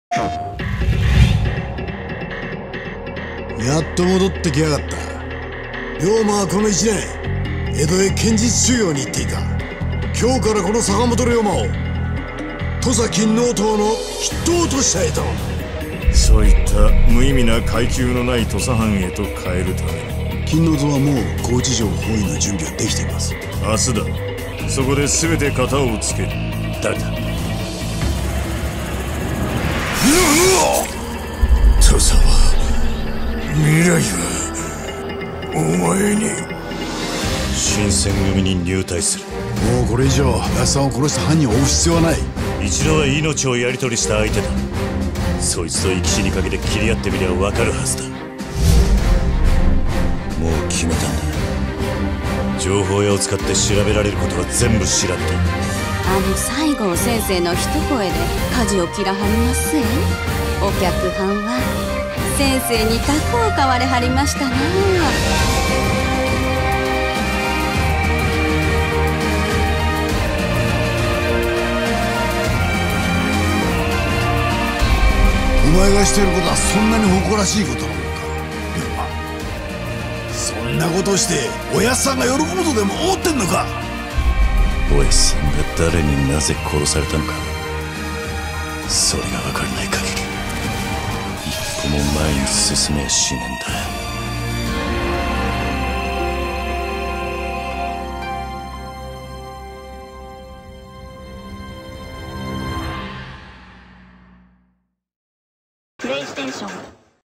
やっと戻ってきやがった。龍馬はこの1年江戸へ剣術修行に行っていた。今日からこの坂本龍馬を土佐勤王党の筆頭としたいと。 そういった無意味な階級のない土佐藩へと変えるために、 勤王党はもう高知城包囲の準備はできています。 明日だ。そこで全て型をつける。だが土佐は未来はお前に。新選組に入隊する。 もうこれ以上安さんを殺した犯人を追う必要はない。 一度は命をやり取りした相手だ。そいつと生き死にかけて切り合ってみれば分かるはずだ。もう決めたんだ。情報屋を使って調べられることは全部調べた。 西郷先生の一声で舵を切らはりますえ。お客はんは先生にタコを買われはりましたな。 お前がしていることはそんなに誇らしいことなのか。龍馬、そんなことをしておやっさんが喜ぶとでも思ってんのか。 おやさんが誰になぜ殺されたのか、それが分からない限り一歩も前に進めやしねえんだ。 プレイステーション